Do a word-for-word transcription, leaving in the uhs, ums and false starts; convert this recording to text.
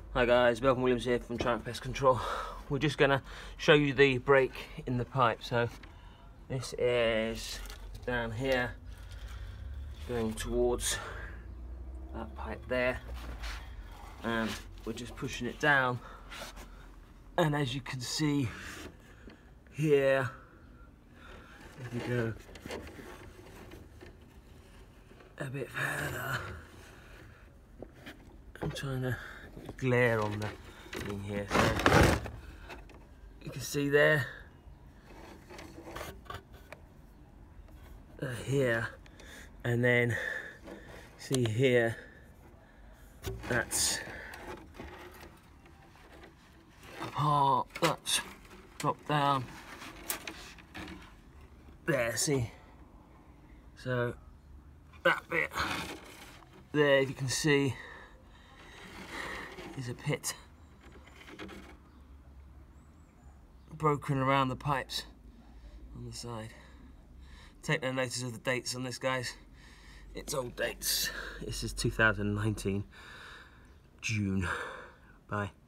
Hi guys, Melvin Williams here from Triumph Pest Control. We're just going to show you the break in the pipe. So this is down here, going towards that pipe there, and we're just pushing it down. And as you can see here, if we go a bit further, I'm trying to glare on the thing here, so you can see there, uh, here, and then see here, that's a part that's dropped down there, see, so that bit there, if you can see, is a pit broken around the pipes on the side. Take no notice of the dates on this, guys. It's old dates. This is two thousand nineteen, June. Bye.